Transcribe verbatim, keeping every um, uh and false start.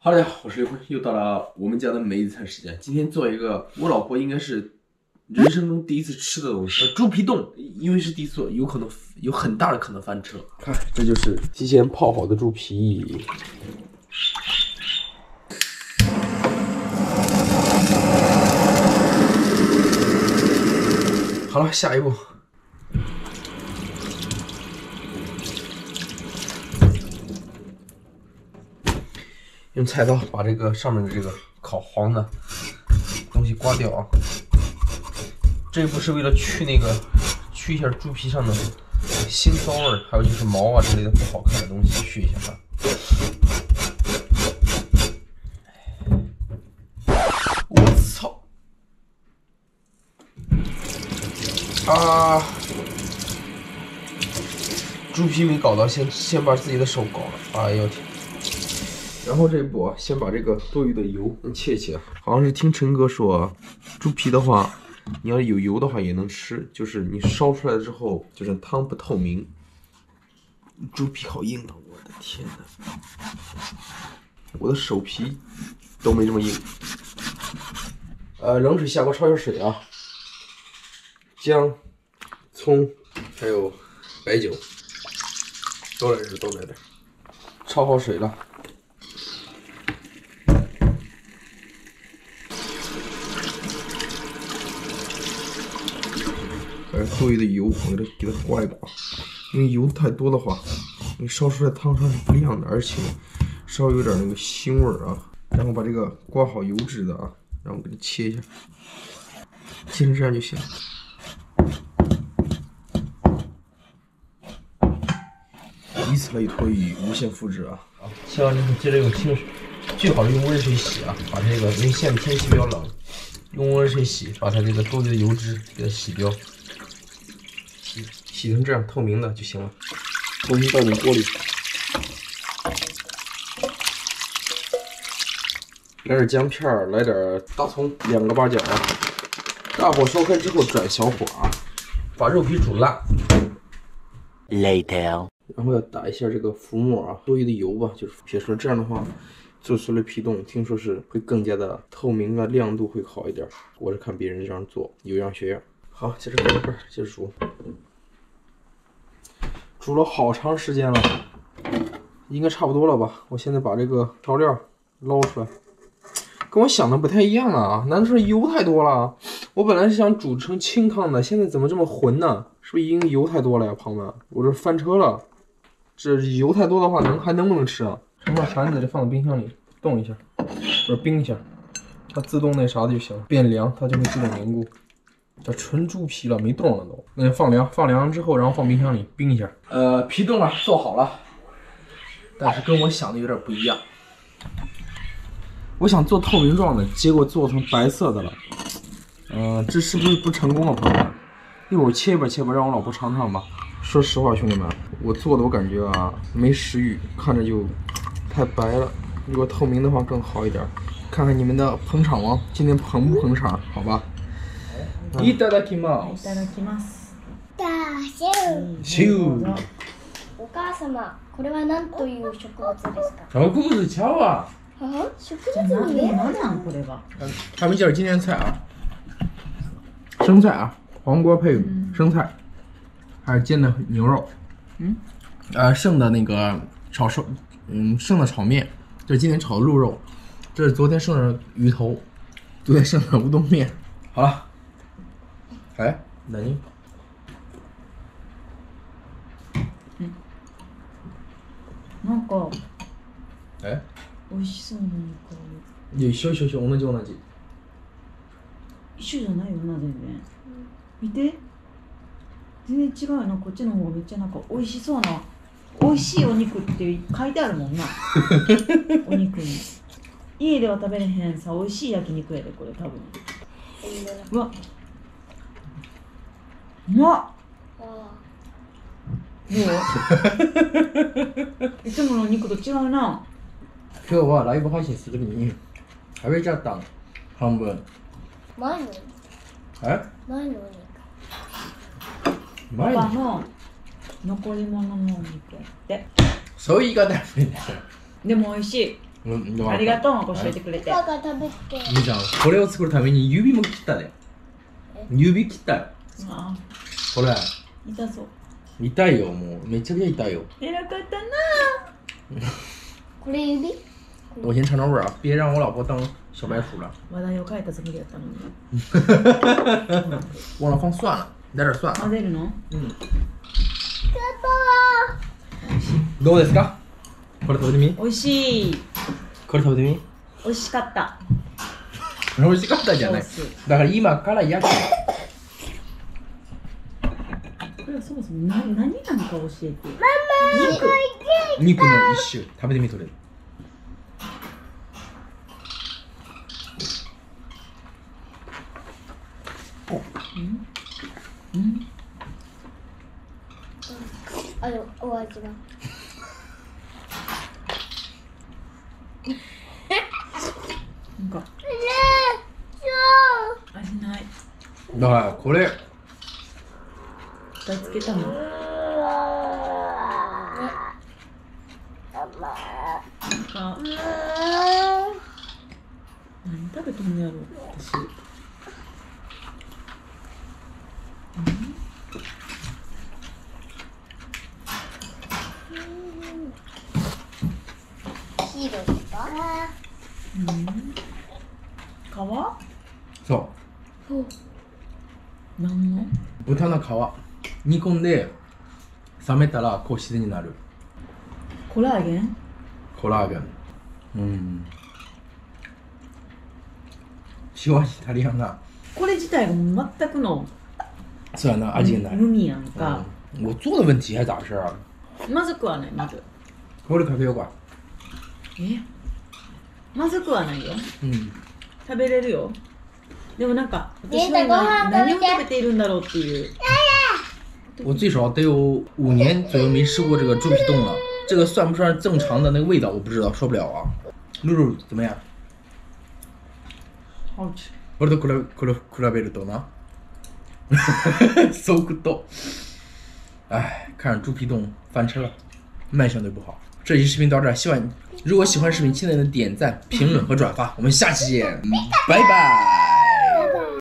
哈喽，大家好，我是刘辉，又到了我们家的每日餐时间。今天做一个我老婆应该是人生中第一次吃的东西，猪皮冻，因为是第一次做，有可能有很大的可能翻车。看，这就是提前泡好的猪皮。好了，下一步。 用菜刀把这个上面的这个烤黄的东西刮掉啊！这一步是为了去那个去一下猪皮上的腥骚味，还有就是毛啊之类的不好看的东西去一下它。我操！啊！猪皮没搞到，先先把自己的手搞了。哎呦天！ 然后这一步啊，先把这个多余的油切切。好像是听陈哥说，猪皮的话，你要有油的话也能吃，就是你烧出来之后，就是汤不透明。猪皮好硬啊！我的天哪，我的手皮都没这么硬。呃，冷水下锅焯一下水啊，姜、葱还有白酒，都来点，都来点。焯好水了。 把多余的油我给它给它刮一刮，因为油太多的话，你烧出来汤汤是不亮的，而且稍微有点那个腥味儿啊。然后把这个刮好油脂的啊，然后给它切一下，切成这样就行。以此类推，无限复制啊！啊，切完之后接着用清水，最好是用温水洗啊，把这个因为现在天气比较冷，用温水洗，把它这个多余的油脂给它洗掉。 洗洗成这样透明的就行了，重新倒进锅里，来点姜片儿，来点大葱，两个八角啊。大火烧开之后转小火啊，把肉皮煮烂。Later， 然后要打一下这个浮沫啊，多余的油吧，就是撇出来，这样的话做出来皮冻，听说是会更加的透明啊，亮度会好一点。我是看别人这样做，有样学样。 好，接着盖盖，接着煮，煮了好长时间了，应该差不多了吧？我现在把这个调料捞出来，跟我想的不太一样啊！难道是油太多了？我本来是想煮成清汤的，现在怎么这么浑呢？是不是因为油太多了呀，朋友们？我这翻车了，这油太多的话，能还能不能吃啊？盛块盘子就放到冰箱里冻一下，或者冰一下，它自动那啥的就行，变凉它就会自动凝固。 这纯猪皮了，没冻了都。那就放凉，放凉之后，然后放冰箱里冰一下。呃，皮冻啊做好了，但是跟我想的有点不一样。我想做透明状的，结果做成白色的了。嗯、呃，这是不是不成功啊，朋友们？一会儿切吧切吧，让我老婆尝尝吧。说实话，兄弟们，我做的我感觉啊没食欲，看着就太白了。如果透明的话更好一点。看看你们的捧场王今天捧不捧场？好吧。 いただきます。 いただきます。 だしゅシュー。 お母様、これは何という植物ですか？ 植物ちゃうわ。 啊，植じゃあな物に何なんこれは。 还没介绍今天的菜啊，生菜啊，黄瓜配生菜，还有煎的牛肉， 嗯， 呃，剩的那个炒瘦，嗯，剩的炒面，这是今天炒的鹿肉，这是昨天剩的鱼头，昨天剩的乌冬面。好了。 哎，何？ なんかえ？ 美味しそうな香いや、一緒一緒一緒、同じ同じ。 一緒じゃないよな全然。見て。全然違うよな。こっちの方がめっちゃなんか美味しそうな。美味しいお肉って書いてあるもんな。お肉に。家では食べれへんさ、美味しい焼肉やでこれ多分。うわ。 うまっ。どう？いつもの肉と違うな。 今日はライブ配信する時に食べちゃったの半分。 前のえ？ 前のお肉。 前にパパの残り物のお肉やって。 そういう言い方やめて。 でも美味しい。 うん、でもありがとう、教えてくれて。 パパが食べて。 いいじゃん。これを作るために指も切ったで。指切ったよ。 あこれ。 痛そう。 痛いよ、もう。めちゃくちゃ痛いよ。 偉かったな。 これ指？ 我先尝尝味儿啊，别让我老婆当小白鼠了。 話題を変えたつもりやったのに。 忘了放蒜了，来点蒜。 混ぜるの？ 嗯。どうですか？これ食べてみ？ 美味しい。 これ食べてみ？ 美味しかった。 美味しかったじゃない。だから今から焼く。 これはそもそも何何なのか教えて。 ママ。 肉の一種食べてみとれる。 うんうん。 あのお味は。 なんか味ない。 だからこれ蓋つけたの？なんか何食べとんのやろ私。 黄色ですか？ うん。皮？ そ何の？ う豚の皮煮込んで冷めたらこう自然になるコラーゲン？ コラーゲン。うん塩味足りやんな。 これ自体がもう全くのそうやな、味がない。 無味やんか。 嗯，我做的问题还咋回事啊？ まずくはないまず。 これかけようか。 え？まずくはないよ。 嗯， 食べれるよ。でもなんか私ねえごは今飯食べて何を食べているんだろうっていう。 我最少得有五年左右没吃过这个猪皮冻了。这个算不算正常的那个味道？我不知道，说不了啊。露露怎么样？ 好吃。 俺と比べ比べ比べるとな。搜到，哎，看着猪皮冻翻车了，卖相对不好。这期视频到这儿，希望如果喜欢视频，请点点赞、评论和转发。我们下期见，拜拜。